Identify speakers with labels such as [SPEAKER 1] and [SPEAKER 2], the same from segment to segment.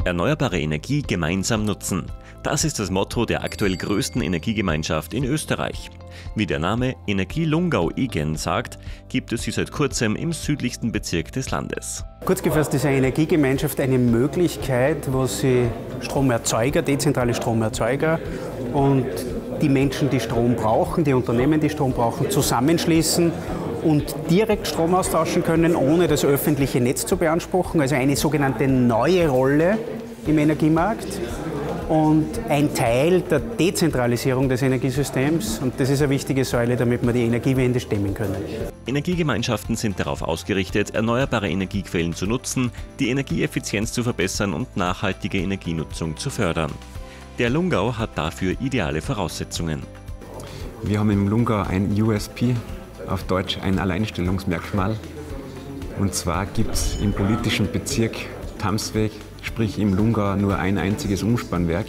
[SPEAKER 1] Erneuerbare Energie gemeinsam nutzen. Das ist das Motto der aktuell größten Energiegemeinschaft in Österreich. Wie der Name Energie Lungau-Igen sagt, gibt es sie seit kurzem im südlichsten Bezirk des Landes.
[SPEAKER 2] Kurz gefasst ist eine Energiegemeinschaft eine Möglichkeit, wo sie Stromerzeuger, dezentrale Stromerzeuger und die Menschen, die Strom brauchen, die Unternehmen, die Strom brauchen, zusammenschließen und direkt Strom austauschen können, ohne das öffentliche Netz zu beanspruchen. Also eine sogenannte neue Rolle im Energiemarkt und ein Teil der Dezentralisierung des Energiesystems. Und das ist eine wichtige Säule, damit wir die Energiewende stemmen können.
[SPEAKER 1] Energiegemeinschaften sind darauf ausgerichtet, erneuerbare Energiequellen zu nutzen, die Energieeffizienz zu verbessern und nachhaltige Energienutzung zu fördern. Der Lungau hat dafür ideale Voraussetzungen.
[SPEAKER 3] Wir haben im Lungau ein USP, auf Deutsch ein Alleinstellungsmerkmal. Und zwar gibt es im politischen Bezirk Tamsweg, sprich im Lungau, nur ein einziges Umspannwerk.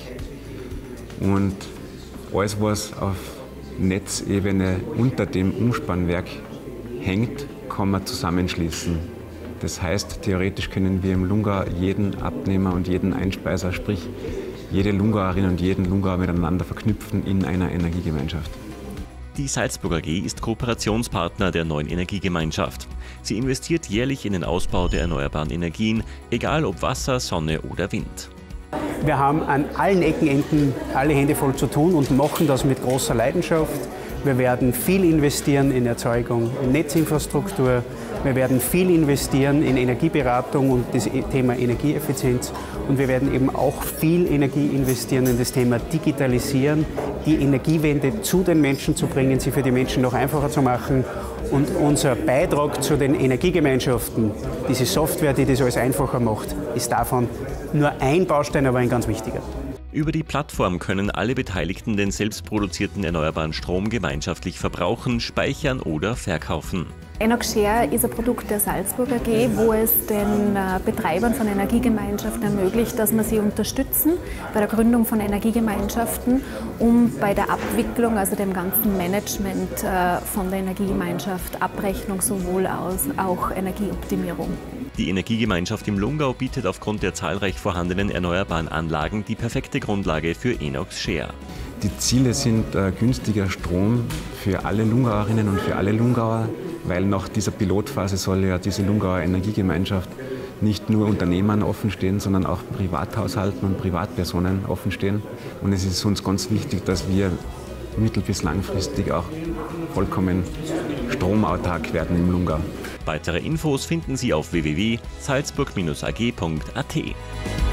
[SPEAKER 3] Und alles, was auf Netzebene unter dem Umspannwerk hängt, kann man zusammenschließen. Das heißt, theoretisch können wir im Lungau jeden Abnehmer und jeden Einspeiser, sprich jede Lungauerin und jeden Lungauer miteinander verknüpfen in einer Energiegemeinschaft.
[SPEAKER 1] Die Salzburg AG ist Kooperationspartner der neuen Energiegemeinschaft. Sie investiert jährlich in den Ausbau der erneuerbaren Energien, egal ob Wasser, Sonne oder Wind.
[SPEAKER 2] Wir haben an allen Ecken, Enden alle Hände voll zu tun und machen das mit großer Leidenschaft. Wir werden viel investieren in Erzeugung, in Netzinfrastruktur. Wir werden viel investieren in Energieberatung und das Thema Energieeffizienz. Und wir werden eben auch viel Energie investieren in das Thema Digitalisieren, die Energiewende zu den Menschen zu bringen, sie für die Menschen noch einfacher zu machen. Und unser Beitrag zu den Energiegemeinschaften, diese Software, die das alles einfacher macht, ist davon nur ein Baustein, aber ein ganz wichtiger.
[SPEAKER 1] Über die Plattform können alle Beteiligten den selbstproduzierten erneuerbaren Strom gemeinschaftlich verbrauchen, speichern oder verkaufen.
[SPEAKER 4] ENOX-Share ist ein Produkt der Salzburg AG, wo es den Betreibern von Energiegemeinschaften ermöglicht, dass wir sie unterstützen bei der Gründung von Energiegemeinschaften, um bei der Abwicklung, also dem ganzen Management von der Energiegemeinschaft, Abrechnung sowohl als auch Energieoptimierung.
[SPEAKER 1] Die Energiegemeinschaft im Lungau bietet aufgrund der zahlreich vorhandenen erneuerbaren Anlagen die perfekte Grundlage für ENOX-Share.
[SPEAKER 3] Die Ziele sind günstiger Strom für alle Lungauerinnen und für alle Lungauer, weil nach dieser Pilotphase soll ja diese Lungauer Energiegemeinschaft nicht nur Unternehmern offenstehen, sondern auch Privathaushalten und Privatpersonen offenstehen. Und es ist uns ganz wichtig, dass wir mittel- bis langfristig auch vollkommen stromautark werden im Lungau.
[SPEAKER 1] Weitere Infos finden Sie auf www.salzburg-ag.at.